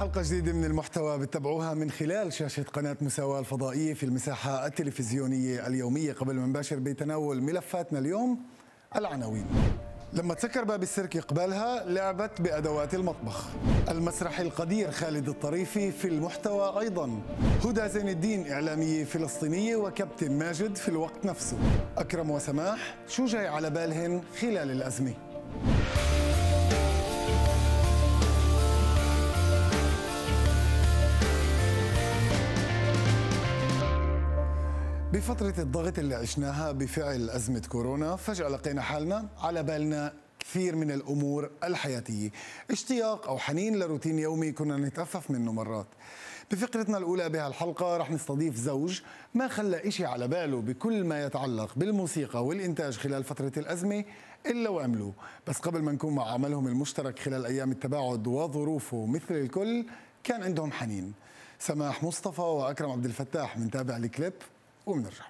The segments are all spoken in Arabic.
حلقة جديدة من المحتوى بتتابعوها من خلال شاشة قناة مساواة الفضائية في المساحة التلفزيونية اليومية. قبل ما نباشر بتناول ملفاتنا اليوم، العناوين. لما تسكر باب السيرك قبالها لعبت بأدوات المطبخ. المسرحي القدير خالد الطريفي في المحتوى أيضا. هدى زين الدين إعلامية فلسطينية وكابتن ماجد في الوقت نفسه. أكرم وسماح شو جاي على بالهن خلال الأزمة؟ بفترة الضغط اللي عشناها بفعل أزمة كورونا، فجأة لقينا حالنا على بالنا كثير من الأمور الحياتية، اشتياق أو حنين لروتين يومي كنا نتأفف منه مرات. بفقرتنا الأولى بهالحلقة رح نستضيف زوج ما خلى إشي على باله بكل ما يتعلق بالموسيقى والإنتاج خلال فترة الأزمة إلا وعملوه. بس قبل ما نكون مع عملهم المشترك خلال أيام التباعد وظروفه مثل الكل، كان عندهم حنين. سماح مصطفى وأكرم عبد الفتاح. بنتابع الكليب وبنرجع.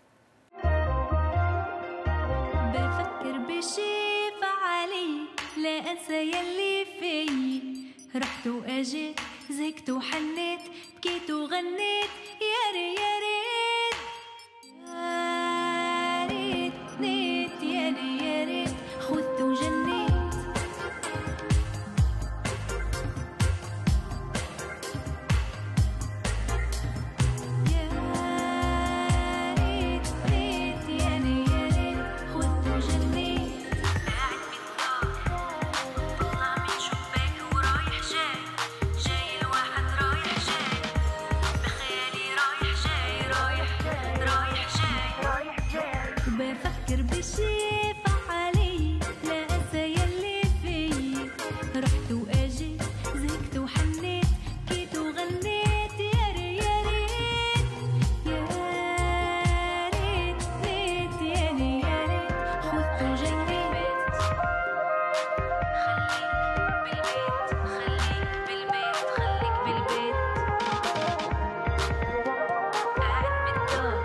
بفكر بشي فعلي لا انسى يلي في، رحت واجيت زهقت وحنيت بكيت وغنيت يا ريت يا ريت نيت يا ريت خذت وجنيت. بفكر بشي فعلي لا انسى يلي في، رحت واجيت زهقت وحنيت بكيت وغنيت يا ريت يا ريت نيت يا ريت خذت وجنيت. خليك بالبيت خليك بالبيت قاعد بالدار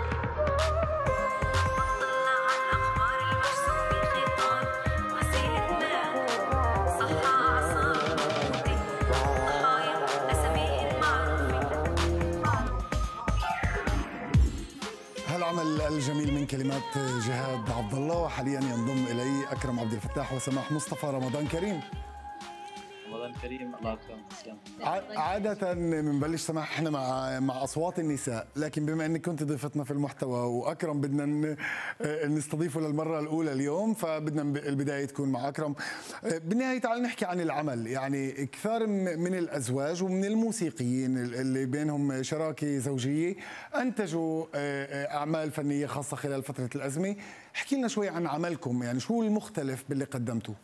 هالعمل الجميل من كلمات جهاد عبد الله، وحاليا ينضم الي اكرم عبد الفتاح وسماح مصطفى. رمضان كريم. رمضان كريم. الله يكرمك. تسلم. عادة بنبلش سماح احنا مع اصوات النساء، لكن بما انك كنت ضيفتنا في المحتوى واكرم بدنا نستضيفه للمرة الاولى اليوم، فبدنا البداية تكون مع اكرم. بالنهاية تعال نحكي عن العمل. يعني كثار من الازواج ومن الموسيقيين اللي بينهم شراكة زوجية انتجوا اعمال فنية خاصة خلال فترة الازمة. احكي لنا شوي عن عملكم، يعني شو المختلف باللي قدمتوه؟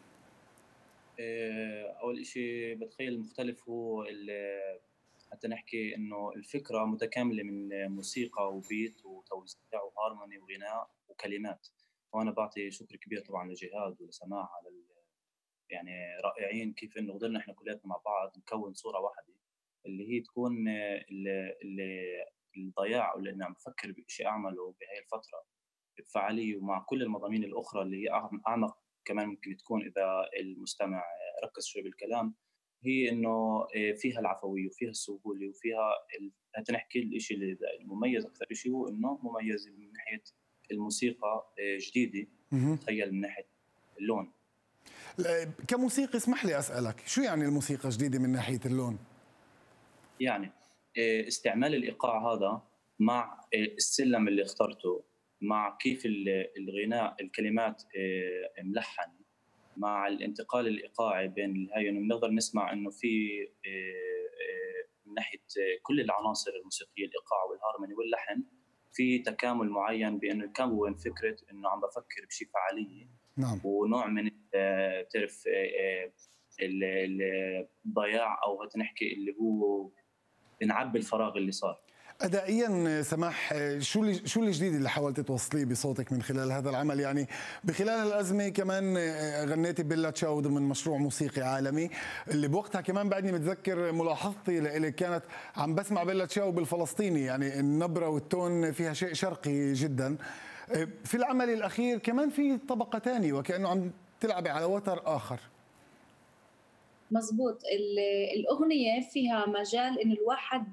أول شيء بتخيل المختلف هو حتى نحكي إنه الفكرة متكاملة من موسيقى وبيت وتوزيع وهارموني وغناء وكلمات. وأنا بعطي شكر كبير طبعا لجهاد ولسماح على يعني رائعين كيف إنه قدرنا إحنا كلياتنا مع بعض نكون صورة واحدة اللي هي تكون الضياع، أو اللي عم بفكر بشيء أعمله بهاي الفترة بفعالية ومع كل المضامين الأخرى اللي هي أعمق كمان ممكن تكون إذا المستمع ركز شوي بالكلام، هي إنه فيها العفوية وفيها السهولة وفيها نحكي الشيء المميز أكثر شيء هو إنه مميز من ناحية الموسيقى جديدة. تخيل من ناحية اللون. كموسيقي اسمح لي أسألك، شو يعني الموسيقى جديدة من ناحية اللون؟ يعني استعمال الإيقاع هذا مع السلم اللي اخترته، مع كيف الغناء الكلمات ملحنة، مع الانتقال الإيقاعي بين هاي، إنه بنقدر نسمع إنه في من ناحية كل العناصر الموسيقية، الإيقاع والهارموني واللحن، في تكامل معين بأنه يكون فكرة إنه عم بفكر بشيء فعالية. نعم. ونوع من تعرف الضياع أو نحكي اللي هو نعبي الفراغ اللي صار. أدائيا سماح، شو الجديد اللي حاولت توصليه بصوتك من خلال هذا العمل؟ يعني بخلال الأزمة كمان غنيتي بيلا تشاو ضمن مشروع موسيقي عالمي، اللي بوقتها كمان بعدني متذكر ملاحظتي لإلك كانت عم بسمع بيلا تشاو بالفلسطيني، يعني النبرة والتون فيها شيء شرقي جدا. في العمل الأخير كمان في طبقة ثانية وكأنه عم تلعبي على وتر آخر. مزبوط. الأغنية فيها مجال إنه الواحد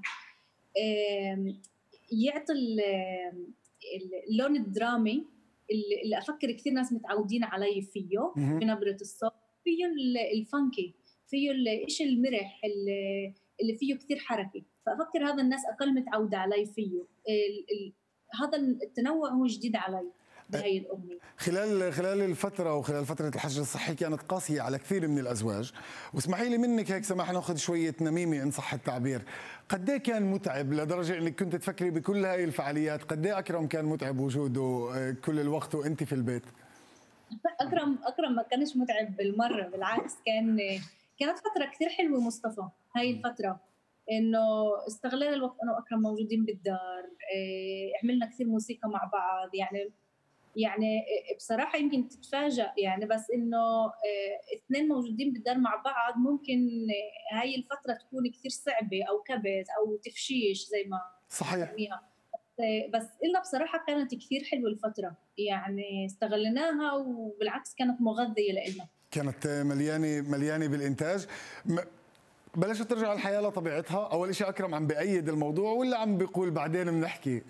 يعطي اللون الدرامي اللي أفكر كثير ناس متعودين عليه فيه بنبرة الصوت، فيه الفانكي، فيه الإشي المرح اللي فيه كثير حركة. فأفكر هذا الناس أقل متعودة عليه فيه. هذا التنوع هو جديد علي بهي الأغنية. خلال الفترة وخلال فترة الحجر الصحي كانت قاسية على كثير من الأزواج، واسمحي لي منك هيك سماح ناخذ شوية نميمة إن صح التعبير. قد ايه كان متعب لدرجة إنك كنت تفكري بكل هاي الفعاليات؟ قد ايه أكرم كان متعب وجوده كل الوقت وأنت في البيت؟ أكرم ما كانش متعب بالمرة، بالعكس كانت فترة كثير حلوة مصطفى. هاي الفترة إنه استغلينا الوقت أنا وأكرم موجودين بالدار، عملنا كثير موسيقى مع بعض. يعني بصراحة يمكن تتفاجأ يعني، بس إنه اثنين موجودين بالدار مع بعض ممكن هاي الفترة تكون كثير صعبة أو كبت أو تفشيش زي ما صحيح. نسميها. بس إلا بصراحة كانت كثير حلوة الفترة، يعني استغلناها وبالعكس كانت مغذية لإلنا. كانت مليانة بالإنتاج. بلشت ترجع الحياة لطبيعتها. أول شيء أكرم عم بأيد الموضوع ولا عم بيقول بعدين بنحكي؟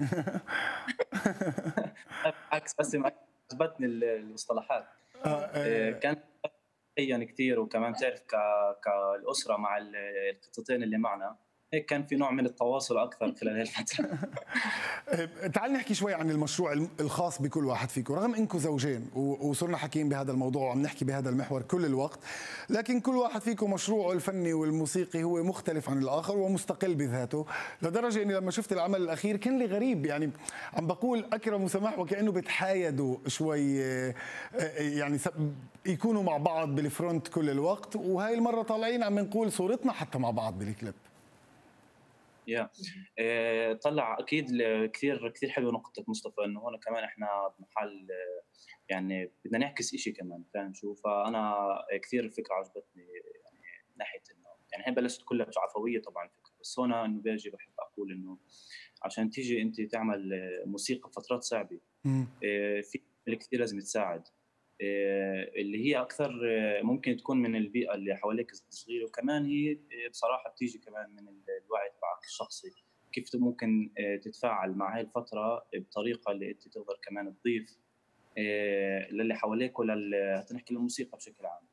بالعكس، بس عجبتني المصطلحات. كانت يعني كثير، وكمان تعرف كالأسرة مع القطتين اللي معنا، هيك كان في نوع من التواصل أكثر خلال هالفترة. تعال نحكي شوي عن المشروع الخاص بكل واحد فيكم. رغم انكم زوجين وصرنا حكيين بهذا الموضوع وعم نحكي بهذا المحور كل الوقت، لكن كل واحد فيكم مشروعه الفني والموسيقي هو مختلف عن الآخر ومستقل بذاته، لدرجة اني لما شفت العمل الأخير كان لي غريب. يعني عم بقول أكرم وسماح وكأنه بتحايدوا شوي، يعني يكونوا مع بعض بالفرونت كل الوقت، وهاي المرة طالعين عم نقول صورتنا حتى مع بعض بالكليب. طلع اكيد كثير كثير حلوه نقطه مصطفى، انه هون كمان احنا بمحل يعني بدنا نعكس شيء كمان، فاهم شو؟ فانا كثير الفكره عجبتني، يعني من ناحيه انه يعني هي بلشت كلها عفويه طبعا الفكره، بس هون انه بيجي بحب اقول انه عشان تيجي انت تعمل موسيقى فترات صعبه في كثير لازم تساعد، اللي هي اكثر ممكن تكون من البيئه اللي حواليك الصغيره، وكمان هي بصراحه بتيجي كمان من الوعي تبعك الشخصي، كيف ممكن تتفاعل مع هاي الفتره بطريقه اللي انت تقدر كمان تضيف للي حواليك تنحكي الموسيقى بشكل عام.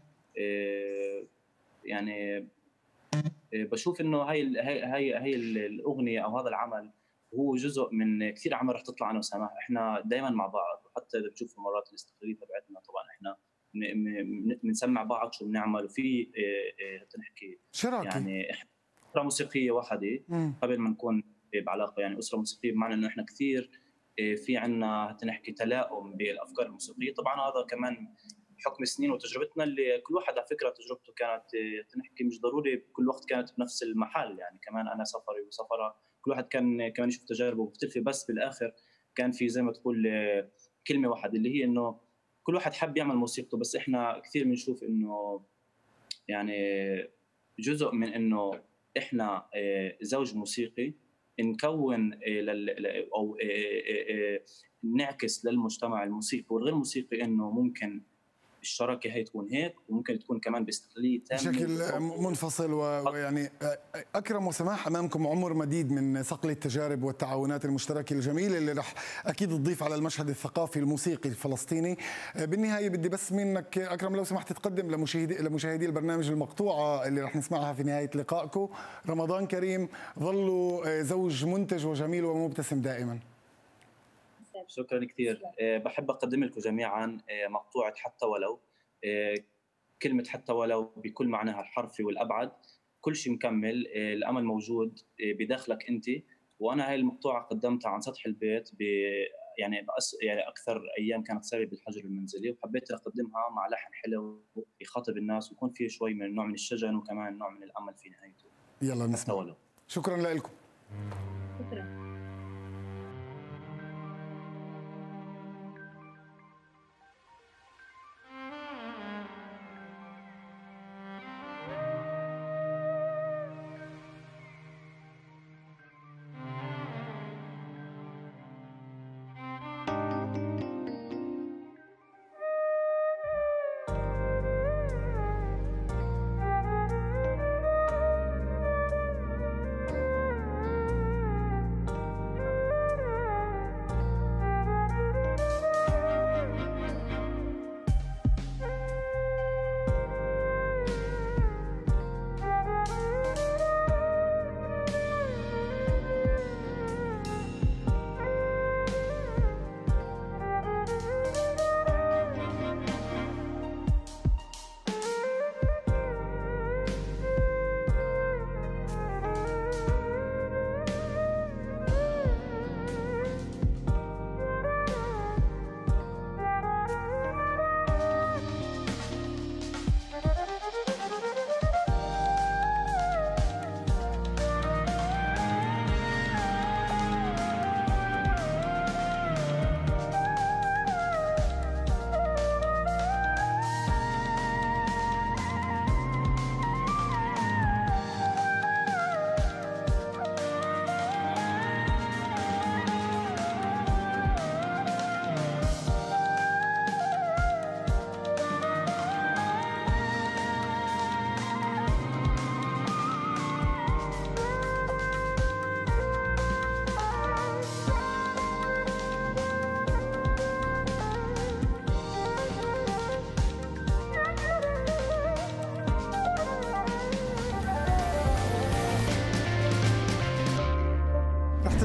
يعني بشوف انه هاي الاغنيه او هذا العمل هو جزء من كثير اعمال رح تطلع انا وسماح، احنا دائما مع بعض، وحتى اذا بتشوفوا مرات الاستقلاليه تبعتنا طبعا احنا بنسمع بعض شو بنعمل، وفي تنحكي شراكه، يعني احنا اسره موسيقيه واحده قبل ما نكون بعلاقه، يعني اسره موسيقيه بمعنى انه احنا كثير في عندنا تنحكي تلاؤم بالافكار الموسيقيه. طبعا هذا كمان بحكم سنين وتجربتنا اللي كل واحد على فكره تجربته كانت تنحكي مش ضروري بكل وقت كانت بنفس المحل، يعني كمان انا سفري وسفرها كل واحد كان كمان يشوف تجاربه مختلفه، بس بالاخر كان في زي ما تقول كلمه واحده اللي هي انه كل واحد حب يعمل موسيقته. بس احنا كثير بنشوف انه يعني جزء من انه احنا زوج موسيقي نكون او نعكس للمجتمع الموسيقي والغير موسيقي انه ممكن الشراكه هي تكون هيك، وممكن تكون كمان باستقلاليه تامه بشكل منفصل. ويعني اكرم وسماح امامكم عمر مديد من صقل التجارب والتعاونات المشتركه الجميله اللي رح اكيد تضيف على المشهد الثقافي الموسيقي الفلسطيني. بالنهايه بدي بس منك اكرم لو سمحت تقدم لمشاهدي البرنامج المقطوعه اللي رح نسمعها في نهايه لقائكم. رمضان كريم، ظلوا زوج منتج وجميل ومبتسم دائما. شكرا كثير. بحب اقدم لكم جميعا مقطوعه حتى ولو. كلمه حتى ولو بكل معناها الحرفي والابعد، كل شيء مكمل، الامل موجود بداخلك انت. وانا هاي المقطوعه قدمتها عن سطح البيت يعني اكثر ايام كانت صعبه بالحجر المنزلي، وحبيت اقدمها مع لحن حلو يخاطب الناس ويكون فيه شوي من نوع من الشجن وكمان نوع من الامل في نهايته. يلا نسمع. شكرا لكم. شكرا.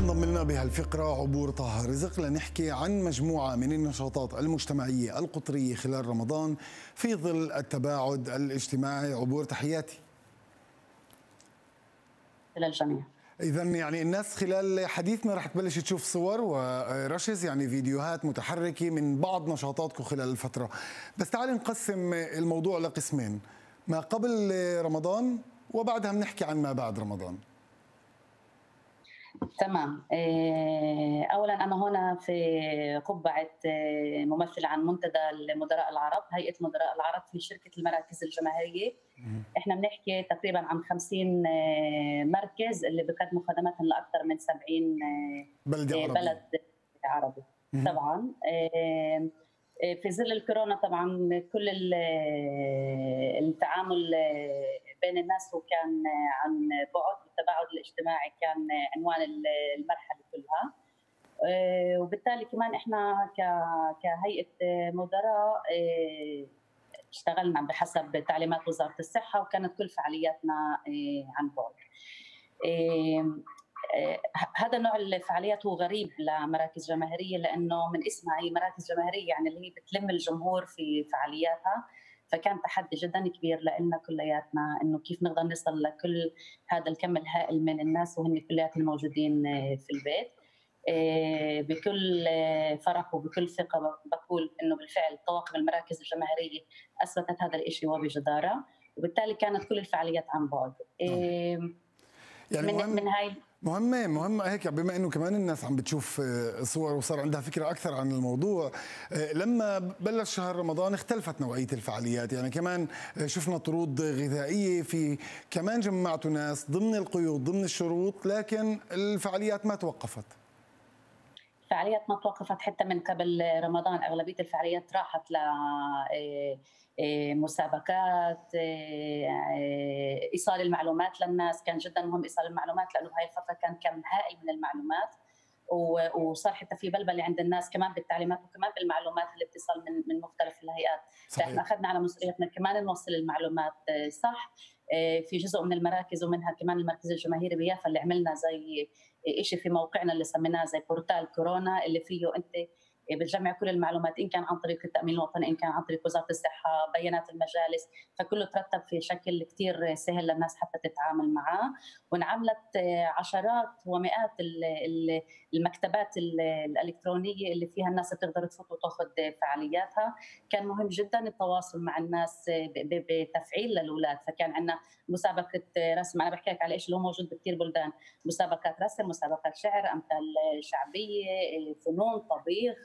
بنضم لنا بهالفقرة عبور طه رزق لنحكي عن مجموعة من النشاطات المجتمعية القطرية خلال رمضان في ظل التباعد الاجتماعي. عبور، تحياتي للجميع. إذا يعني الناس خلال حديثنا رح تبلش تشوف صور ورشز، يعني فيديوهات متحركة من بعض نشاطاتكم خلال الفترة. بس تعالي نقسم الموضوع لقسمين، ما قبل رمضان وبعدها بنحكي عن ما بعد رمضان. تمام. اولا انا هنا في قبعه ممثله عن منتدى المدراء العرب، هيئه المدراء العرب في شركه المراكز الجماهيريه. احنا بنحكي تقريبا عن 50 مركز اللي بيقدموا خدماتهم لاكثر من 70 بلد عربي. طبعا في ظل الكورونا طبعا كل التعامل بين الناس وكان عن بعد، والتباعد الاجتماعي كان عنوان المرحله كلها. وبالتالي كمان احنا كهيئه مدراء اشتغلنا بحسب تعليمات وزاره الصحه، وكانت كل فعالياتنا عن بعد. هذا نوع الفعاليات هو غريب لمراكز جماهيريه، لانه من اسمها هي مراكز جماهيريه، يعني اللي هي بتلم الجمهور في فعالياتها. فكان تحدي جدا كبير لنا كلياتنا انه كيف نقدر نصل لكل هذا الكم الهائل من الناس وهن كلياتهم موجودين في البيت. بكل فرح وبكل ثقه بقول انه بالفعل طواقم المراكز الجماهيريه اثبتت هذا الشيء وبجداره، وبالتالي كانت كل الفعاليات عن بعد. يعني من هاي مهمة هيك، بما انه كمان الناس عم بتشوف صور وصار عندها فكرة اكثر عن الموضوع. لما بلش شهر رمضان اختلفت نوعية الفعاليات، يعني كمان شفنا طرود غذائية، في كمان جمعتوا ناس ضمن القيود ضمن الشروط، لكن الفعاليات ما توقفت. الفعاليات ما توقفت حتى من قبل رمضان. أغلبية الفعاليات راحت ل مسابقات، إيصال المعلومات للناس. كان جدا مهم إيصال المعلومات، لأنه بهاي الفترة كان كم هائل من المعلومات، وصار حتى في بلبلة عند الناس كمان بالتعليمات وكمان بالمعلومات اللي بتصل من مختلف الهيئات. فإحنا أخذنا على مسؤوليتنا كمان نوصل المعلومات صح. في جزء من المراكز ومنها كمان المركز الجماهيري بيافا اللي عملنا زي شيء في موقعنا اللي سميناه زي بورتال كورونا، اللي فيه انت بتجمع كل المعلومات، ان كان عن طريق التامين الوطني، ان كان عن طريق وزاره الصحه، بيانات المجالس، فكله ترتب في شكل كثير سهل للناس حتى تتعامل معه. وانعملت عشرات ومئات المكتبات الالكترونيه اللي فيها الناس تقدر تفوت وتاخذ فعالياتها. كان مهم جدا التواصل مع الناس بتفعيل للاولاد، فكان عندنا مسابقه رسم، انا بحكي لك على ايش اللي هو موجود بكثير بلدان، مسابقات رسم، مسابقات شعر، امثال شعبيه، فنون، طبيخ،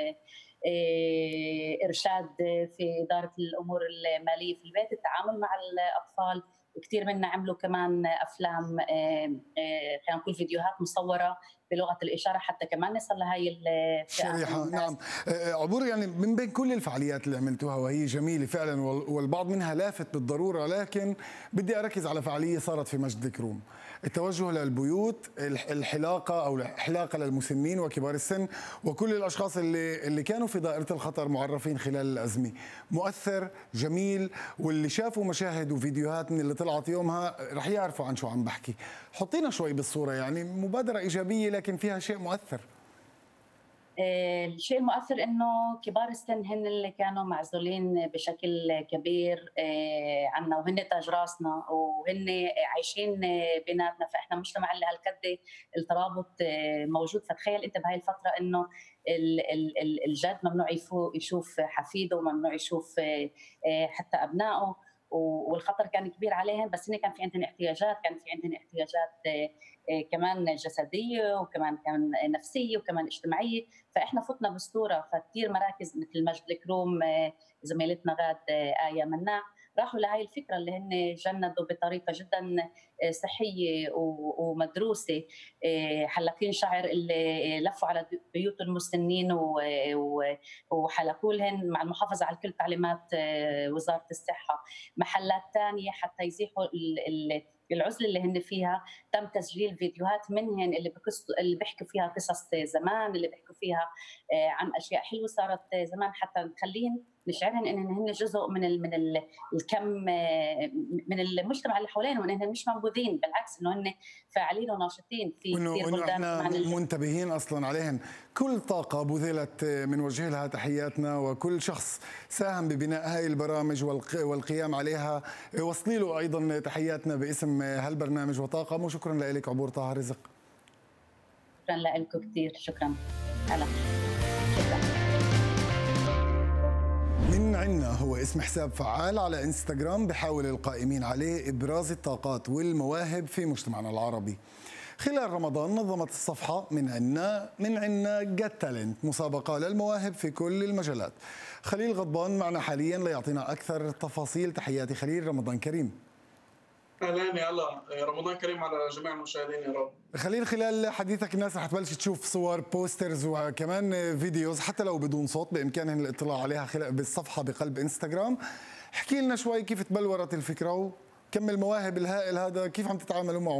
إرشاد في إدارة الأمور المالية في البيت، التعامل مع الأطفال. كثير منا عملوا كمان أفلام، كان كل فيديوهات مصورة بلغة الإشارة حتى كمان نصل لهي الشريحة. نعم عبور، يعني من بين كل الفعاليات اللي عملتوها وهي جميلة فعلا والبعض منها لافت بالضرورة، لكن بدي أركز على فعالية صارت في مسجد كروم، التوجه للبيوت، الحلاقة أو الحلاقة للمسنين وكبار السن وكل الأشخاص اللي كانوا في دائرة الخطر معرفين خلال الأزمة. مؤثر، جميل، واللي شافوا مشاهد وفيديوهات من اللي طلعت يومها رح يعرفوا عن شو عم بحكي. حطينا شوي بالصورة، يعني مبادرة إيجابية لكن فيها شيء مؤثر. الشيء المؤثر انه كبار السن هن اللي كانوا معزولين بشكل كبير عنا، وهن تاج راسنا وهن عايشين بيناتنا، فاحنا مجتمع اللي هالقد الترابط موجود. فتخيل انت بهاي الفتره انه الجد ممنوع يشوف حفيده، وممنوع يشوف حتى ابنائه، والخطر كان كبير عليهم. بس هن كان في عندهم احتياجات، كان في عندهم احتياجات كمان جسديه وكمان كان نفسيه وكمان اجتماعيه. فاحنا فتنا باسطوره، فكثير مراكز مثل مجد الكروم، زميلتنا غاد آية مناع، راحوا لهي الفكره اللي هن جندوا بطريقه جدا صحيه ومدروسه. حلاقين شعر اللي لفوا على بيوت المسنين وحلقوا لهن مع المحافظه على كل تعليمات وزاره الصحه. محلات ثانيه حتى يزيحوا العزله اللي هن فيها، تم تسجيل فيديوهات منهن اللي بيحكوا فيها قصص زمان، اللي بيحكوا فيها عن اشياء حلوه صارت زمان، حتى نخليهم نشعرهن ان هن جزء من الكم من المجتمع اللي حوالينا، وان هن مش منبوذين، بالعكس انه هن فاعلين وناشطين في كثير وانه بلدان احنا منتبهين اصلا عليهن. كل طاقه بذلت بنوجه لها تحياتنا، وكل شخص ساهم ببناء هاي البرامج والقيام عليها وصلي له ايضا تحياتنا باسم هالبرنامج وطاقم. وشكرا لك عبور طه رزق. شكرا لكم كثير، شكرا. هلا شكرا. من عنا هو اسم حساب فعال على انستغرام بحاول القائمين عليه ابراز الطاقات والمواهب في مجتمعنا العربي. خلال رمضان نظمت الصفحة من عنا جت تالنت، مسابقة للمواهب في كل المجالات. خليل غضبان معنا حاليا ليعطينا أكثر التفاصيل. تحياتي خليل، رمضان كريم. اهلا يا الله، رمضان كريم على جميع المشاهدين يا رب. خليل، خلال حديثك الناس رح تبلش تشوف صور، بوسترز وكمان فيديوز حتى لو بدون صوت بإمكانهم الاطلاع عليها بالصفحة بقلب انستغرام. احكي لنا شوي كيف تبلورت الفكرة وكم المواهب الهائل هذا كيف عم تتعاملوا معه؟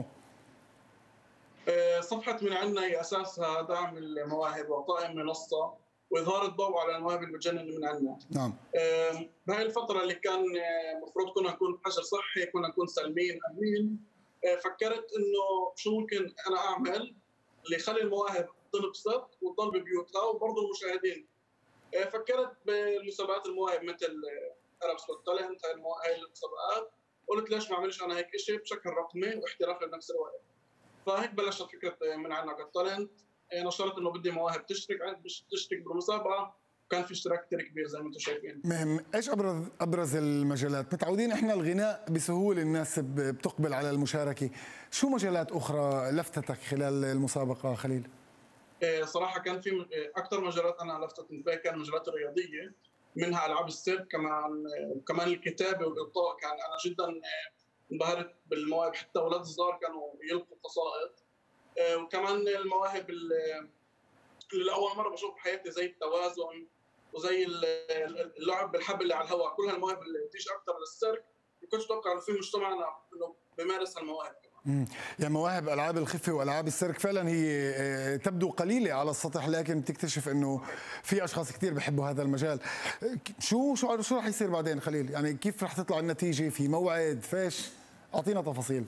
صفحة من عنا هي أساسها دعم المواهب وإعطاء منصة وإظهار الضوء على المواهب المتجننة من عنا. نعم. بهاي الفترة اللي كان المفروض كنا نكون بحجر صحي، كنا نكون سالمين آمنين، فكرت إنه شو ممكن أنا أعمل اللي يخلي المواهب تنبسط وتضل ببيوتها وبرضه المشاهدين. فكرت بالمسابقات المواهب مثل Arabs Got Talent، هاي المسابقات. قلت ليش ما أعملش أنا هيك شيء بشكل رقمي واحترافي بنفس الوقت. فهيك بلشت فكرة من عنا Got Talent. نشرت انه بدي مواهب تشترك بالمسابقه، وكان في اشتراك كثير كبير زي ما انتم شايفين. مهم. ايش ابرز المجالات؟ متعودين احنا الغناء بسهوله الناس بتقبل على المشاركه، شو مجالات اخرى لفتتك خلال المسابقه خليل؟ صراحه كان في اكثر مجالات انا لفتت انتباهي، كان المجالات الرياضيه، منها العاب السيرك، كمان الكتابه والالقاء. كان انا جدا انبهرت بالمواهب، حتى اولاد الصغار كانوا يلقوا قصائد. وكمان المواهب اللي لاول مره بشوف بحياتي زي التوازن وزي اللعب بالحبل اللي على الهواء. كل هالمواهب اللي بتيجي اكثر للسيرك ما كنتش اتوقع انه في مجتمعنا انه بيمارس هالمواهب. يعني مواهب العاب الخفه والعاب السيرك فعلا هي تبدو قليله على السطح، لكن بتكتشف انه في اشخاص كثير بيحبوا هذا المجال. شو رح يصير بعدين خليل؟ يعني كيف رح تطلع النتيجه؟ في موعد؟ فيش؟ اعطينا تفاصيل.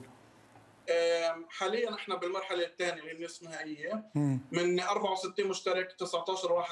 حاليا احنا بالمرحله الثانيه اللي هي النصف نهائيه. من 64 مشترك 19 واحد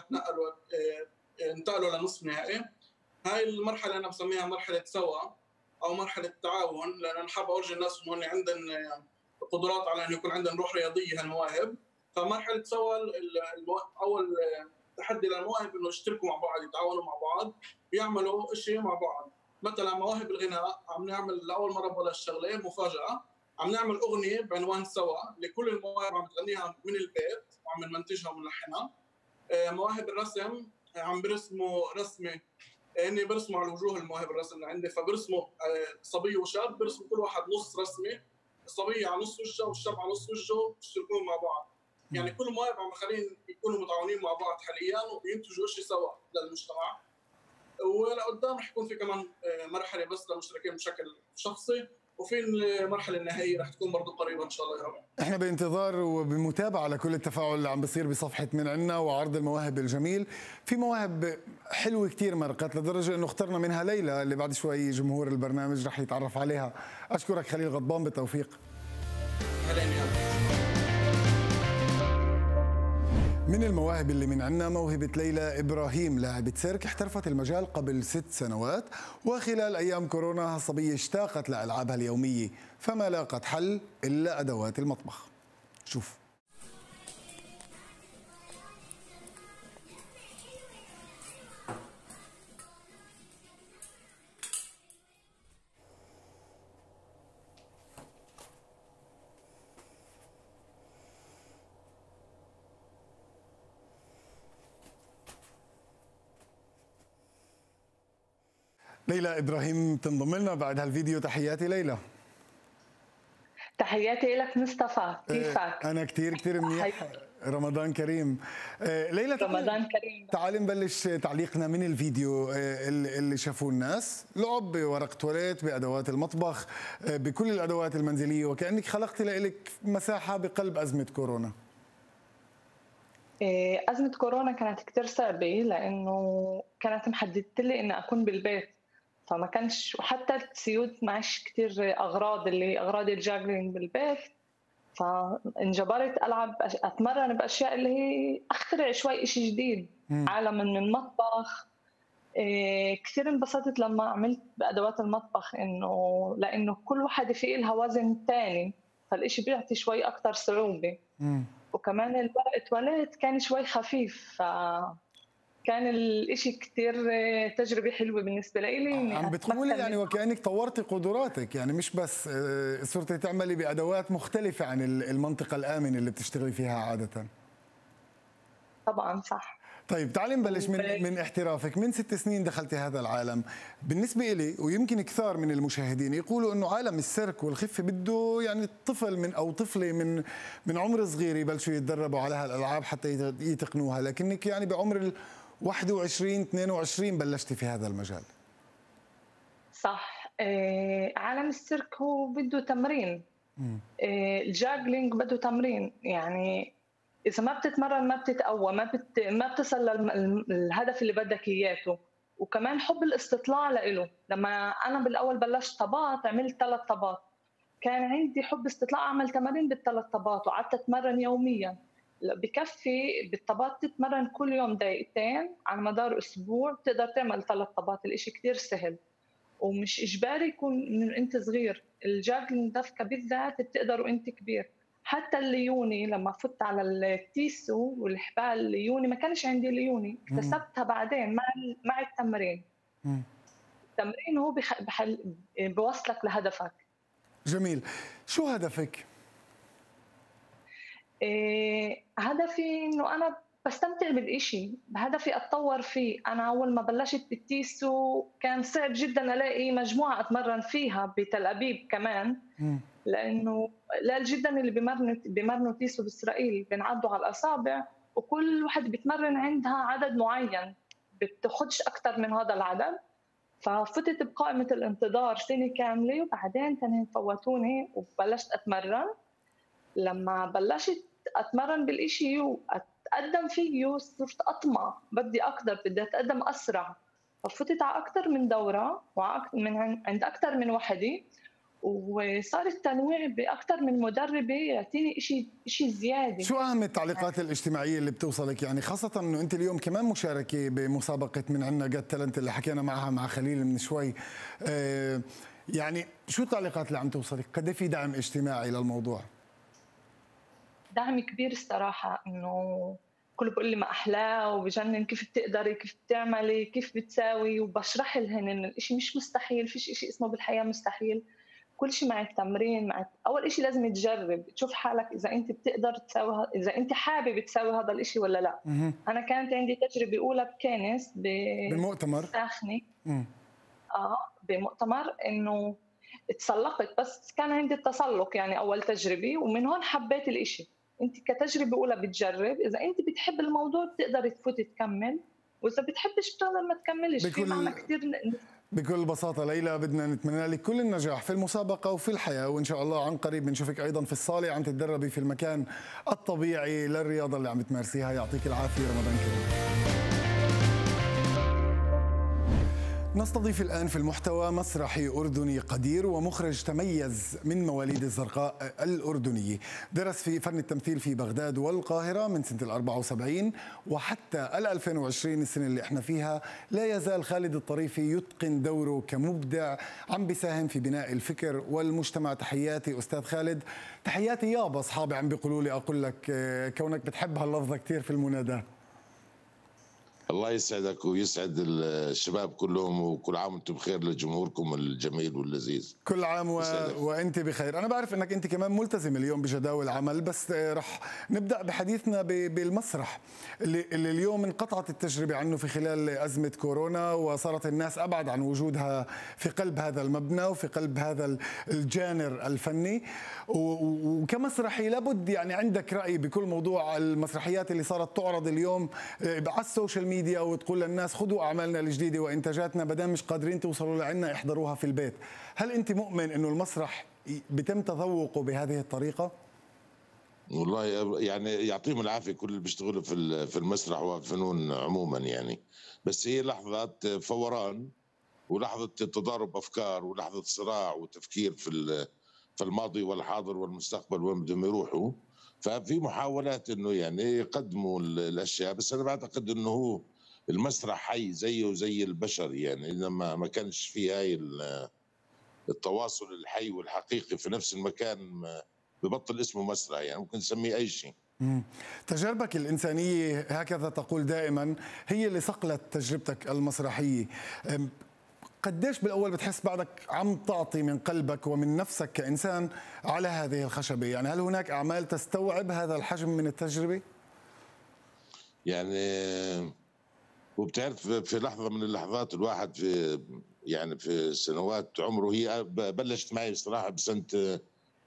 انتقلوا لنصف نهائي. هاي المرحله انا بسميها مرحله سوا او مرحله تعاون، لان انا حابب اورجي الناس انه عندهم قدرات على انه يكون عندهم روح رياضيه هالمواهب. فمرحله سوا اول تحدي للمواهب انه يشتركوا مع بعض، يتعاونوا مع بعض، يعملوا شيء مع بعض. مثلا مواهب الغناء عم نعمل لاول مره ببلش شغله مفاجاه، عم نعمل اغنيه بعنوان سوا لكل المواهب عم تغنيها من البيت وعم نمنتجها ونلحنها. مواهب الرسم عم برسموا رسمه، اني برسموا على وجوه المواهب الرسم اللي عندي، فبرسموا صبي وشاب، برسموا كل واحد نص رسمه، الصبيه على نص وجهه والشاب على نص وجهه، بيشتركون مع بعض. يعني كل المواهب عم خلين يكونوا متعاونين مع بعض حاليا وينتجوا شيء سوا للمجتمع. ولقدام رح يكون في كمان مرحله بس للمشتركين بشكل شخصي، وفي المرحله النهائيه رح تكون برضه قريبه ان شاء الله يا رب. احنا بانتظار وبمتابعه لكل التفاعل اللي عم بيصير بصفحه من عنا وعرض المواهب الجميل. في مواهب حلوه كثير مرقت لدرجه انه اخترنا منها ليلى اللي بعد شوي جمهور البرنامج رح يتعرف عليها. اشكرك خليل غضبان، بالتوفيق. من المواهب اللي من عنا موهبة ليلى إبراهيم، لاعبة سيرك احترفت المجال قبل 6 سنوات، وخلال أيام كورونا هالصبية اشتاقت لألعابها اليومية فما لاقت حل إلا أدوات المطبخ. شوف. ليلى إبراهيم تنضم لنا بعد هالفيديو. تحياتي ليلى. تحياتي لك مصطفى، كيفك؟ أنا كتير منيح. رمضان كريم. ليلى رمضان كريم. تعالي نبلش تعليقنا من الفيديو اللي شافوه الناس. لعب بورق تواليت، بأدوات المطبخ، بكل الأدوات المنزلية، وكأنك خلقتي لك مساحة بقلب أزمة كورونا. أزمة كورونا كانت كتير صعبة لأنه كانت محددت لي إني أكون بالبيت، فما كانش، وحتى السيوت معش كتير أغراض اللي أغراض الجاجلينج بالبيت، فانجبرت أتمرن بأشياء اللي هي أخترع شوي إشي جديد، عالم من المطبخ. كثير انبسطت لما عملت بأدوات المطبخ، لأنه كل واحدة في إلها وزن تاني، فالإشي بيعطي شوي أكتر صعوبة. وكمان الورق تواليت كان شوي خفيف، فكان الإشي كتير تجربة حلوة بالنسبة لي. عم بتقولي يعني وكأنك طورتي قدراتك، يعني مش بس صرتي تعملي بأدوات مختلفة عن المنطقة الآمنة اللي بتشتغلي فيها عادة. طبعا صح. طيب تعالي نبلش من احترافك. من 6 سنين دخلتي هذا العالم. بالنسبة إلي ويمكن كثار من المشاهدين يقولوا إنه عالم السيرك والخفة بده يعني طفل أو طفلة من عمر صغير يبلشوا يتدربوا على هالألعاب حتى يتقنوها، لكنك يعني بعمر 21 22 بلشتي في هذا المجال. صح. عالم السيرك هو بده تمرين. الجاجلينج بده تمرين، يعني إذا ما بتتمرن ما بتتقوى، ما بتصل للهدف اللي بدك إياه. وكمان حب الاستطلاع له. لما أنا بالأول بلشت طابات عملت 3 طابات، كان عندي حب استطلاع أعمل تمارين بال3 طابات، وقعدت أتمرن يوميا. بكفي بالطابات تتمرن كل يوم 2 دقيقة على مدار أسبوع، بتقدر تعمل 3 طابات. الإشي كتير سهل ومش إجباري يكون من أنت صغير. الجاجلينج دفكة بالذات بتقدر وأنت كبير. حتى الليوني لما فت على التيسو والحبال الليوني ما كانش عندي ليوني، اكتسبتها بعدين مع التمرين. التمرين هو بوصلك لهدفك. جميل. شو هدفك؟ هدفي إنه أنا بستمتع بالإشي، هدفي أتطور فيه. أنا أول ما بلشت بالتيسو كان صعب جدا ألاقي مجموعة أتمرن فيها بتل أبيب كمان، لأنه قليل جدا اللي بيمرنوا تيسو بإسرائيل، بينعدوا على الأصابع، وكل واحد بيتمرن عندها عدد معين، بتاخدش أكتر من هذا العدد. ففتت بقائمة الانتظار سنة كاملة، وبعدين كانوا فوتوني وبلشت أتمرن. لما بلشت أتمرن بالإشي وأتقدم فيه صرت أطمع، بدي أكتر، بدي أتقدم أسرع. ففتت على أكتر من دورة عند أكتر من وحدة، وصار التنويع بأكثر من مدربة يعطيني شيء زيادة. شو أهم التعليقات الاجتماعية اللي بتوصلك، يعني خاصة أنه أنت اليوم كمان مشاركة بمسابقة من عنا جت تالنت اللي حكينا معها مع خليل من شوي، يعني شو التعليقات اللي عم توصلك؟ قد في دعم اجتماعي للموضوع؟ دعم كبير الصراحة، إنه كله بيقول لي ما أحلاه وبجنن، كيف بتقدري، كيف بتعملي، كيف بتساوي، وبشرح لهن إن الإشي مش مستحيل، فيش إشي اسمه بالحياة مستحيل. كل شيء مع التمرين، أول شيء لازم تجرب، تشوف حالك إذا أنت بتقدر تساوي، إذا أنت حابب تساوي هذا الشيء ولا لا. أنا كانت عندي تجربة أولى بكنس بمؤتمر ساخنة، بمؤتمر، إنه تسلقت، بس كان عندي التسلق يعني أول تجربة، ومن هون حبيت الإشي. أنت كتجربة أولى بتجرب، إذا أنت بتحب الموضوع بتقدر تفوت تكمل، وإذا بتحبش بتقدر ما تكملش. في معنا كثير. بكل بساطة ليلى، بدنا نتمنى لك كل النجاح في المسابقة وفي الحياة، وإن شاء الله عن قريب بنشوفك أيضا في الصالة عم تتدربي في المكان الطبيعي للرياضة اللي عم تمارسيها. يعطيك العافية، رمضان كريم. نستضيف الآن في المحتوى مسرحي أردني قدير ومخرج تميز من مواليد الزرقاء الأردنية. درس في فن التمثيل في بغداد والقاهرة من سنة 74 وحتى 2020 السنة اللي احنا فيها. لا يزال خالد الطريفي يتقن دوره كمبدع، عم بيساهم في بناء الفكر والمجتمع. تحياتي أستاذ خالد. تحياتي يابا أصحابي عم بيقولوا لي أقول لك كونك بتحب هاللفظة كثير في المناداة. الله يسعدك ويسعد الشباب كلهم، وكل عام وانتم بخير لجمهوركم الجميل واللذيذ. كل عام وانت بخير. انا بعرف انك انت كمان ملتزم اليوم بجداول عمل، بس رح نبدا بحديثنا بالمسرح اللي اليوم انقطعت التجربه عنه في خلال ازمه كورونا، وصارت الناس ابعد عن وجودها في قلب هذا المبنى وفي قلب هذا الجانر الفني. وكمسرحي لابد يعني عندك راي بكل موضوع المسرحيات اللي صارت تعرض اليوم على السوشيال ميديا، وتقول للناس خذوا اعمالنا الجديده وانتاجاتنا بدل مش قادرين توصلوا لعنا احضروها في البيت. هل انت مؤمن انه المسرح بيتم تذوقه بهذه الطريقه؟ والله يعني يعطيهم العافيه كل اللي بيشتغلوا في المسرح والفنون عموما يعني. بس هي لحظات فوران ولحظه تضارب افكار ولحظه صراع وتفكير في الماضي والحاضر والمستقبل وين بدهم يروحوا. ففي محاولات انه يعني يقدموا الاشياء، بس انا بعتقد انه هو المسرح حي زيه زي البشر يعني، لما ما كانش في هاي التواصل الحي والحقيقي في نفس المكان ببطل اسمه مسرح، يعني ممكن نسميه اي شيء. تجاربك الإنسانية هكذا تقول دائما هي اللي صقلت تجربتك المسرحية. قديش بالأول بتحس بعدك عم تعطي من قلبك ومن نفسك كإنسان على هذه الخشبة؟ يعني هل هناك أعمال تستوعب هذا الحجم من التجربة؟ يعني وبتعرف في لحظة من اللحظات الواحد في سنوات عمره، هي بلشت معي صراحة بسنة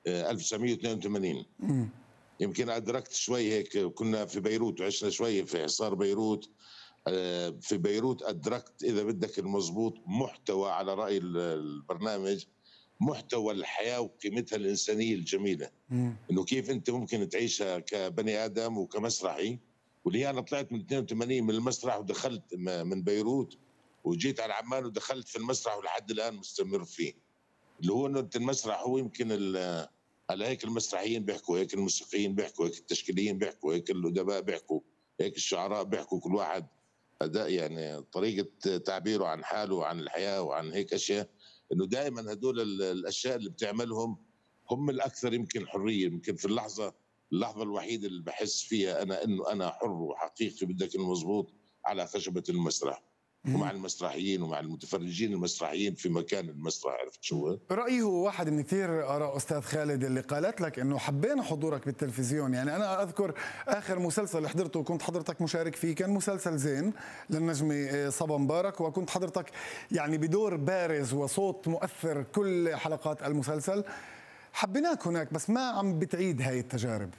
1982. يمكن أدركت شوي هيك، كنا في بيروت وعشنا شوي في حصار بيروت. في بيروت أدركت إذا بدك المضبوط محتوى، على رأي البرنامج، محتوى الحياة وقيمتها الإنسانية الجميلة. إنه كيف أنت ممكن تعيشها كبني آدم وكمسرحي. واللي أنا طلعت من 82 من المسرح ودخلت من بيروت وجيت على عمان ودخلت في المسرح ولحد الآن مستمر فيه. اللي هو إنه المسرح هو يمكن على هيك المسرحيين بيحكوا، هيك الموسيقيين بيحكوا، هيك التشكيليين بيحكوا، هيك الأدباء بيحكوا، هيك الشعراء بيحكوا، كل واحد أداء يعني طريقة تعبيره عن حاله وعن الحياة وعن هيك أشياء. إنه دائما هدول الأشياء اللي بتعملهم هم الأكثر يمكن حرية. يمكن في اللحظة الوحيدة اللي بحس فيها أنا إنه أنا حر وحقيقي بدك المضبوط على خشبة المسرح ومع المسرحيين ومع المتفرجين المسرحيين في مكان المسرح. عرفت شو؟ رأيي هو واحد من كثير آراء أستاذ خالد اللي قالت لك إنه حبينا حضورك بالتلفزيون. يعني أنا أذكر آخر مسلسل اللي حضرته وكنت حضرتك مشارك فيه كان مسلسل زين للنجمة صبا مبارك، وكنت حضرتك يعني بدور بارز وصوت مؤثر كل حلقات المسلسل. حبيناك هناك، بس ما عم بتعيد هاي التجارب.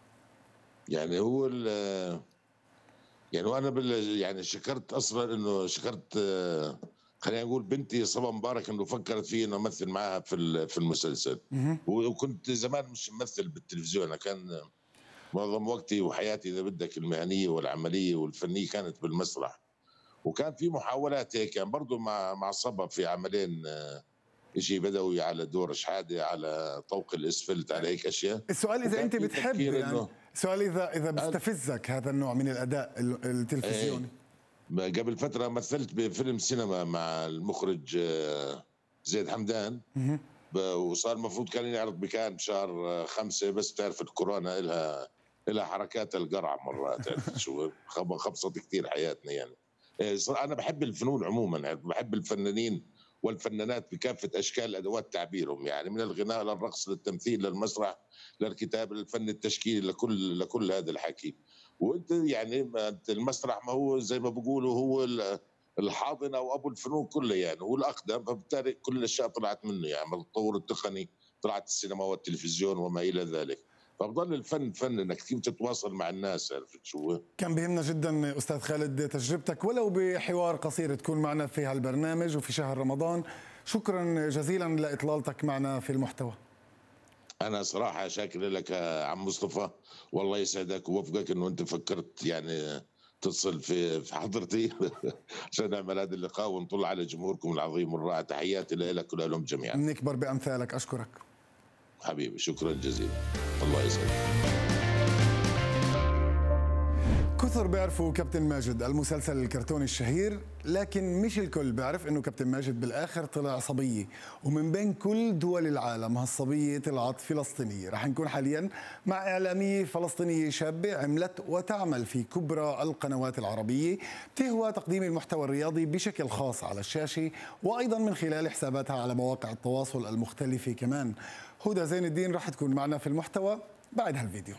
يعني هو يعني وانا يعني شكرت اصلا انه شكرت خلينا نقول بنتي صبا مبارك انه فكرت في انه امثل معها في المسلسل. وكنت زمان مش ممثل بالتلفزيون، كان معظم وقتي وحياتي اذا بدك المهنيه والعمليه والفنيه كانت بالمسرح. وكان في محاولات هيك يعني برضه مع صبا في عملين، شيء بدوي على دور شحاده، على طوق الاسفلت، على هيك اشياء. السؤال اذا انت بتحب، يعني السؤال اذا بيستفزك هذا النوع من الاداء التلفزيوني. قبل فتره مثلت بفيلم سينما مع المخرج زيد حمدان، وصار المفروض كان يعرض بكان بشهر 5، بس تعرف الكورونا لها حركات القرع مرات. عرفت شو؟ خبصت كثير حياتنا يعني. انا بحب الفنون عموما، يعني بحب الفنانين والفنانات بكافه اشكال ادوات تعبيرهم، يعني من الغناء للرقص للتمثيل للمسرح للكتاب للفن التشكيلي لكل هذا الحكي. وانت يعني المسرح ما هو زي ما بيقولوا هو الحاضنه او ابو الفنون كلها، يعني هو الاقدم، فبالتالي كل الاشياء طلعت منه، يعني التطور التقني طلعت السينما والتلفزيون وما الى ذلك. فبضل الفن فن، انك كيف تتواصل مع الناس. عرفت شو؟ كان بيهمنا جدا استاذ خالد تجربتك ولو بحوار قصير تكون معنا في هالبرنامج وفي شهر رمضان. شكرا جزيلا لاطلالتك معنا في المحتوى. انا صراحه شاكر لك عم مصطفى، والله يسعدك ووفقك انه انت فكرت يعني تتصل في حضرتي عشان نعمل هذا اللقاء ونطل على جمهوركم العظيم والرائع. تحياتي لك ولهم جميعا. نكبر بامثالك. اشكرك حبيبي، شكرا جزيلا، الله يسعدك. كثر بيعرفوا كابتن ماجد المسلسل الكرتوني الشهير، لكن مش الكل بيعرف انه كابتن ماجد بالاخر طلع صبيه، ومن بين كل دول العالم هالصبيه طلعت فلسطينيه. رح نكون حاليا مع اعلاميه فلسطينيه شابه عملت وتعمل في كبرى القنوات العربيه، بتهوى تقديم المحتوى الرياضي بشكل خاص على الشاشه، وايضا من خلال حساباتها على مواقع التواصل المختلفه كمان. هدى زين الدين رح تكون معنا في المحتوى بعد هالفيديو.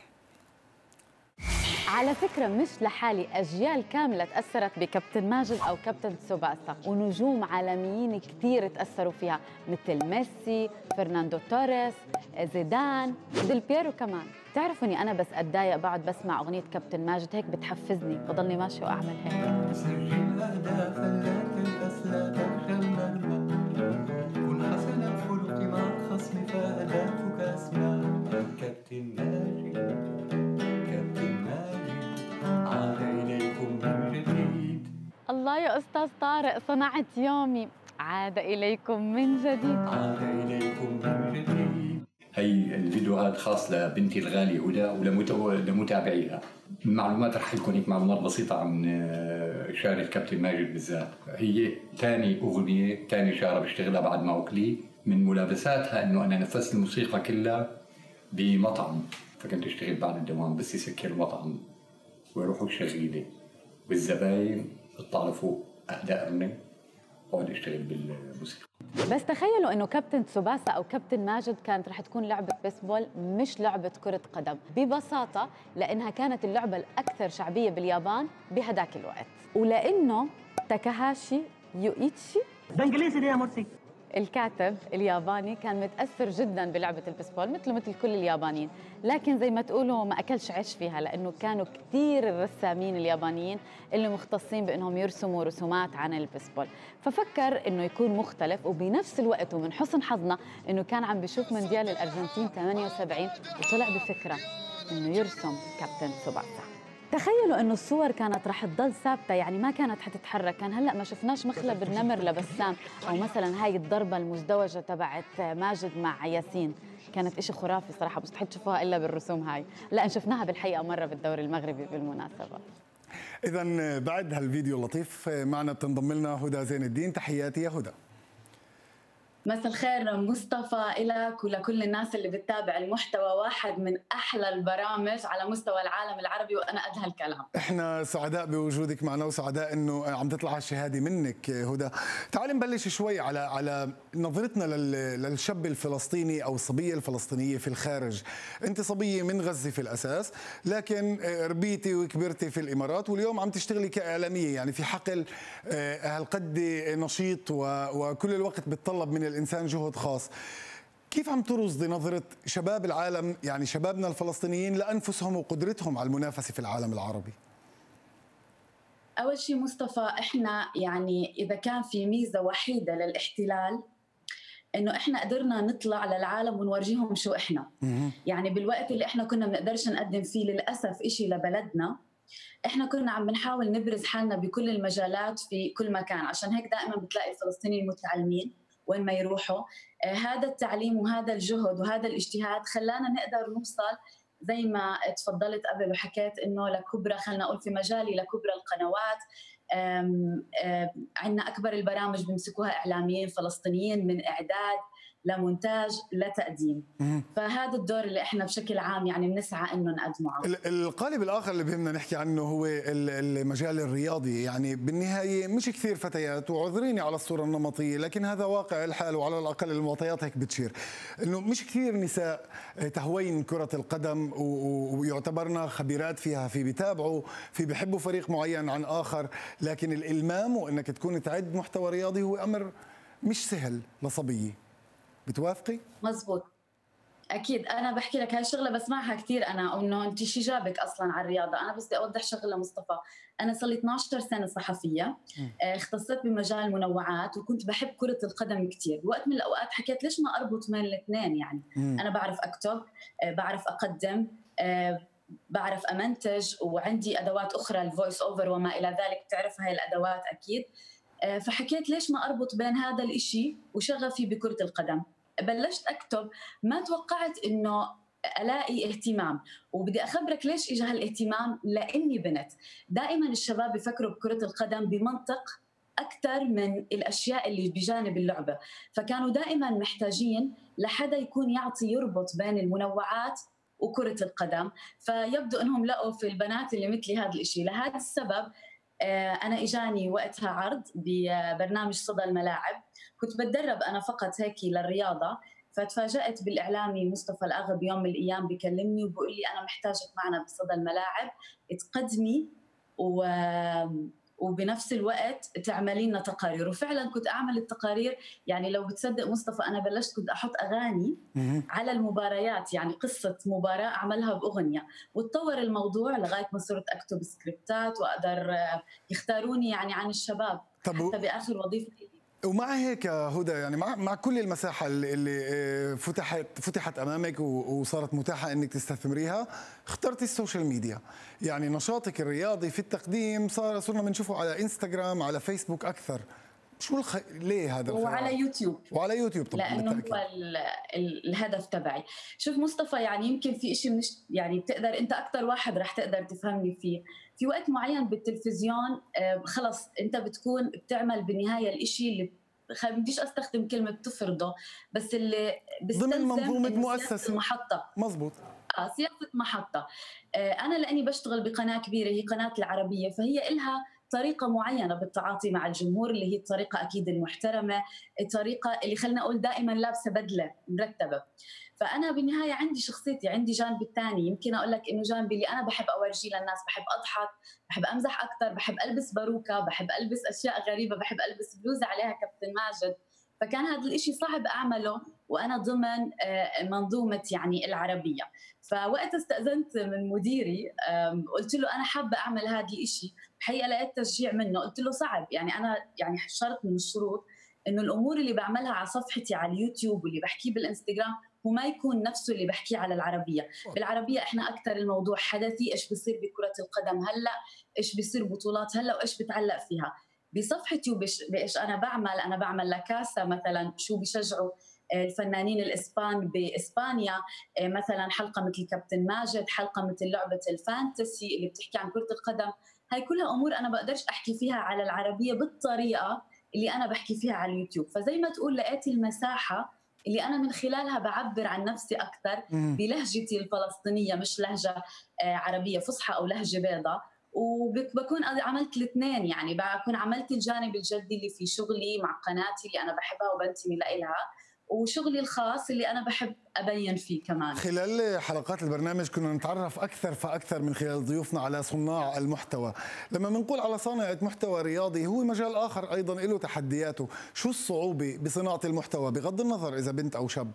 على فكرة مش لحالي، أجيال كاملة تأثرت بكابتن ماجد أو كابتن تسوباسا، ونجوم عالميين كثير تأثروا فيها مثل ميسي، فرناندو توريس، زيدان، ديل بييرو كمان. تعرفوا إني أنا بس أتضايق بعد بسمع أغنية كابتن ماجد هيك بتحفزني، بضلني ماشي وأعمل هيك. سر الأهداف خلاك الأسلاك خلنا كن حسن الخلق مع الخصم فأهدافك أسماء. كابتن ماجد يا أستاذ طارق، صنعت يومي. عاد إليكم من جديد. عاد إليكم من جديد. هي الفيديوهات خاص لبنتي الغالية هدى ولمتابعيها. المعلومات رح يكون هيك معلومات بسيطة عن شعر الكابتن ماجد بالذات. هي ثاني أغنية، ثاني شعر بشتغلها بعد ما أقلي. من ملابساتها إنه أنا نفذت الموسيقى كلها بمطعم، فكنت أشتغل بعد الدوام بس يسكر المطعم ويروحوا الشغيلة والزباين اطلعوا فوق أهدأ وأقعد أشتغل بالموسيقى. بس تخيلوا انه كابتن تسوباسا او كابتن ماجد كانت رح تكون لعبه بيسبول مش لعبه كره قدم، ببساطه لانها كانت اللعبه الاكثر شعبيه باليابان بهداك الوقت، ولانه تاكاهاشي يويتشي ده انجليزي ليه يا مرسي؟ الكاتب الياباني كان متاثر جدا بلعبه البيسبول مثل كل اليابانيين، لكن زي ما تقولوا ما اكلش عيش فيها، لانه كانوا كثير الرسامين اليابانيين اللي مختصين بانهم يرسموا رسومات عن البيسبول، ففكر انه يكون مختلف، وبنفس الوقت ومن حسن حظنا انه كان عم بيشوف مونديال الارجنتين 78 وطلع بفكره انه يرسم كابتن تسوباسا. تخيلوا انه الصور كانت رح تضل ثابته، يعني ما كانت حتتحرك. كان هلا ما شفناش مخلب النمر لبسام، او مثلا هاي الضربه المزدوجه تبعت ماجد مع ياسين، كانت إشي خرافي صراحه، مستحيل تشوفوها الا بالرسوم هاي. لا شفناها بالحقيقه مره بالدوري المغربي بالمناسبه. اذا بعد هالفيديو اللطيف معنا بتنضم لنا هدى زين الدين. تحياتي يا هدى. مساء الخير مصطفى إلك ولكل الناس اللي بتتابع المحتوى، واحد من أحلى البرامج على مستوى العالم العربي، وأنا أدهى الكلام. احنا سعداء بوجودك معنا وسعداء انه عم تطلع هالشهاده منك هدى. تعالي نبلش شوي على نظرتنا للشاب الفلسطيني او الصبيه الفلسطينيه في الخارج. انت صبيه من غزه في الاساس، لكن ربيتي وكبرتي في الامارات، واليوم عم تشتغلي كاعلاميه، يعني في حقل هالقد نشيط وكل الوقت بتطلب من الإنسان جهد خاص. كيف عم ترصدي نظرة شباب العالم، يعني شبابنا الفلسطينيين، لأنفسهم وقدرتهم على المنافسة في العالم العربي؟ أول شيء مصطفى، إحنا يعني إذا كان في ميزة وحيدة للاحتلال إنه إحنا قدرنا نطلع للعالم ونورجيهم شو إحنا. يعني بالوقت اللي إحنا كنا بنقدرش نقدم فيه للأسف إشي لبلدنا، احنا كنا عم بنحاول نبرز حالنا بكل المجالات في كل مكان. عشان هيك دائما بتلاقي الفلسطينيين متعلمين وين ما يروحوا. هذا التعليم وهذا الجهد وهذا الاجتهاد خلانا نقدر نوصل زي ما تفضلت قبل وحكيت انه لكبرى، خلينا نقول في مجالي لكبرى القنوات. عندنا اكبر البرامج بيمسكوها اعلاميين فلسطينيين، من اعداد لمونتاج لتقديم. فهذا الدور اللي احنا بشكل عام يعني بنسعى انه نقدمه. القالب الاخر اللي بهمنا نحكي عنه هو المجال الرياضي. يعني بالنهايه مش كثير فتيات، وعذريني على الصوره النمطيه، لكن هذا واقع الحال، وعلى الاقل المعطيات هيك بتشير انه مش كثير نساء تهوين كره القدم ويعتبرنا خبيرات فيها، في بيتابعوا، في بيحبوا فريق معين عن اخر، لكن الالمام وانك تكون تعد محتوى رياضي هو امر مش سهل لصبيه. بتوافقي؟ مزبوط، اكيد. انا بحكي لك هاي الشغله بسمعها كثير انا، انه انت شو جابك اصلا على الرياضه. انا بس بدي اوضح شغله مصطفى، انا صار لي 12 سنه صحفيه، اختصيت بمجال المنوعات، وكنت بحب كره القدم كثير. وقت من الاوقات حكيت ليش ما اربط بين الاثنين؟ يعني انا بعرف اكتب، بعرف اقدم، بعرف امنتج، وعندي ادوات اخرى الفويس اوفر وما الى ذلك، بتعرف هاي الادوات اكيد. فحكيت ليش ما اربط بين هذا الإشي وشغفي بكره القدم. بلشت أكتب، ما توقعت إنه ألاقي اهتمام. وبدي أخبرك ليش إجا هالاهتمام، لأني بنت. دائما الشباب بيفكروا بكرة القدم بمنطق أكثر من الأشياء اللي بجانب اللعبة، فكانوا دائما محتاجين لحدا يكون يربط بين المنوعات وكرة القدم. فيبدو أنهم لقوا في البنات اللي مثلي هذا الإشي. لهذا السبب أنا إجاني وقتها عرض ببرنامج صدى الملاعب، كنت بتدرب أنا فقط هيك للرياضة. فتفاجأت بالإعلامي مصطفى الأغا بيوم من الأيام بيكلمني وبقول لي أنا محتاجك معنا بصدى الملاعب تقدمي وبنفس الوقت تعملي لنا تقارير. وفعلا كنت أعمل التقارير. يعني لو بتصدق مصطفى، أنا بلشت كنت أحط أغاني على المباريات، يعني قصة مباراة أعملها بأغنية، وتطور الموضوع لغاية ما صرت أكتب سكريبتات وأقدر يختاروني يعني عن الشباب. حتى بآخر وظيفتي ومع هيك هدى يعني مع كل المساحه اللي فتحت امامك وصارت متاحه انك تستثمريها، اخترتي السوشيال ميديا. يعني نشاطك الرياضي في التقديم صرنا بنشوفه على انستغرام، على فيسبوك اكثر. شو ليه هذا الخيار؟ وعلى يوتيوب طبعا، لانه بالتأكيد. هو الهدف تبعي. شوف مصطفى، يعني يمكن في شيء يعني بتقدر انت اكثر واحد رح تقدر تفهمني فيه. في وقت معين بالتلفزيون خلص انت بتكون بتعمل بالنهايه الإشي اللي بديش استخدم كلمه تفرضه، بس اللي ضمن منظومه مؤسسه محطه. مزبوط. سياسه محطه. انا لاني بشتغل بقناه كبيره هي قناه العربيه، فهي إلها طريقة معينة بالتعاطي مع الجمهور، اللي هي الطريقة أكيد المحترمة، الطريقة اللي خلنا أقول دائما لابسة بدلة مرتبة. فأنا بالنهاية عندي شخصيتي، عندي جانبي الثاني. يمكن أقول لك إنه جانبي اللي أنا بحب أورجيه للناس، بحب أضحك، بحب أمزح أكثر، بحب ألبس باروكة، بحب ألبس أشياء غريبة، بحب ألبس بلوزة عليها كابتن ماجد. فكان هذا الإشي صعب أعمله وأنا ضمن منظومة يعني العربية. فوقت استأذنت من مديري قلت له أنا حابة أعمل هذا الإشي، حقيقة لقيت تشجيع منه. قلت له صعب، يعني أنا يعني شرط من الشروط إنه الأمور اللي بعملها على صفحتي على اليوتيوب واللي بحكيه بالإنستغرام هو ما يكون نفسه اللي بحكيه على العربية. بالعربية إحنا أكثر الموضوع حدثي، إيش بيصير بكرة القدم هلأ، إيش بيصير بطولات هلأ وإيش بتعلق فيها. بصفحتي وبإيش أنا بعمل لكاسا مثلا، شو بيشجعوا الفنانين الإسبان بإسبانيا، مثلا حلقة مثل كابتن ماجد، حلقة مثل لعبة الفانتسي اللي بتحكي عن كرة القدم. هاي كلها أمور أنا بقدرش أحكي فيها على العربية بالطريقة اللي أنا بحكي فيها على اليوتيوب. فزي ما تقول لقيت المساحة اللي أنا من خلالها بعبر عن نفسي أكثر بلهجتي الفلسطينية، مش لهجة عربية فصحى أو لهجة بيضاء. وبكون عملت الاثنين، يعني بكون عملت الجانب الجدي اللي في شغلي مع قناتي اللي أنا بحبها وبنتمي لها، وشغلي الخاص اللي أنا بحب أبين فيه كمان. خلال حلقات البرنامج كنا نتعرف أكثر فأكثر من خلال ضيوفنا على صناع المحتوى. لما بنقول على صانع محتوى رياضي هو مجال آخر أيضا له تحدياته. شو الصعوبة بصناعة المحتوى بغض النظر إذا بنت أو شاب؟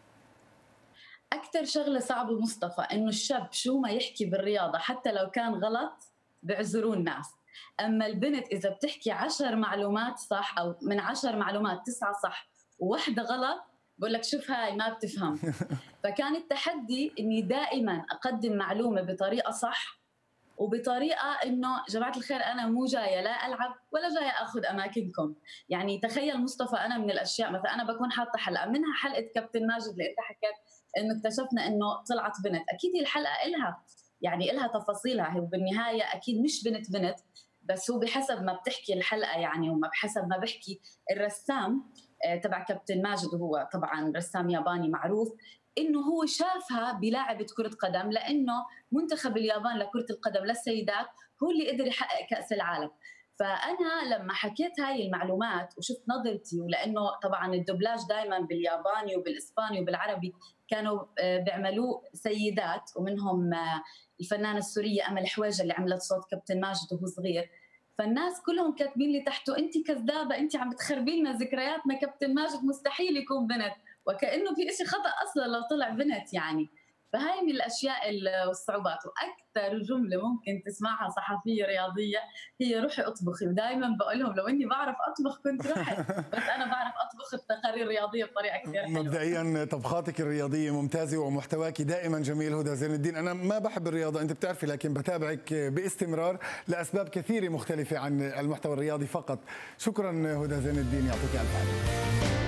أكثر شغلة صعبة مصطفى إنه الشاب شو ما يحكي بالرياضة حتى لو كان غلط بيعذروا الناس. أما البنت إذا بتحكي 10 معلومات صح أو من 10 معلومات 9 صح وواحدة غلط بقول لك شوف هاي ما بتفهم. فكان التحدي إني دائما أقدم معلومة بطريقة صح وبطريقة إنه جماعة الخير أنا مو جاية لا ألعب ولا جاية أخذ أماكنكم. يعني تخيل مصطفى، أنا من الأشياء مثلا أنا بكون حاطة حلقة منها حلقة كابتن ماجد اللي أنت حكيت إنه اكتشفنا إنه طلعت بنت. أكيد هي الحلقة إلها تفاصيلها، هو بالنهاية أكيد مش بنت بس هو بحسب ما بتحكي الحلقة يعني، وما بحسب ما بحكي الرسام تبع كابتن ماجد، وهو طبعا رسام ياباني معروف، إنه هو شافها بلاعبة كرة قدم، لأنه منتخب اليابان لكرة القدم للسيدات هو اللي قدر يحقق كأس العالم. فأنا لما حكيت هاي المعلومات وشفت نظرتي، ولأنه طبعا الدبلاج دائما بالياباني وبالإسباني وبالعربي كانوا بيعملوه سيدات، ومنهم الفنانة السورية أمل حويجة اللي عملت صوت كابتن ماجد وهو صغير. فالناس كلهم كاتبين لي تحته أنت كذابة، أنت عم بتخربي لنا ذكرياتنا، كابتن ماجد مستحيل يكون بنت، وكأنه في إشي خطأ أصلا لو طلع بنت يعني. فهاي من الأشياء والصعوبات. وأكثر جملة ممكن تسمعها صحفية رياضية هي روحي أطبخي، ودائما بقول لهم لو إني بعرف أطبخ كنت رحت، بس أنا بعرف أطبخ التقارير الرياضية بطريقة كثير حلوة. مبدئيا طبخاتك الرياضية ممتازة ومحتواك دائما جميل. هدى زين الدين، أنا ما بحب الرياضة أنت بتعرفي، لكن بتابعك باستمرار لأسباب كثيرة مختلفة عن المحتوى الرياضي فقط. شكرا هدى زين الدين، يعطيك ألف عافية.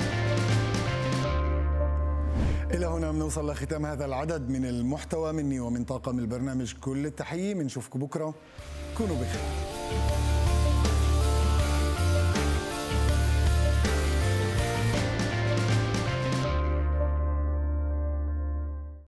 إلى هنا بنوصل لختام هذا العدد من المحتوى. مني ومن طاقم البرنامج كل التحية، بنشوفكم بكرة، كونوا بخير.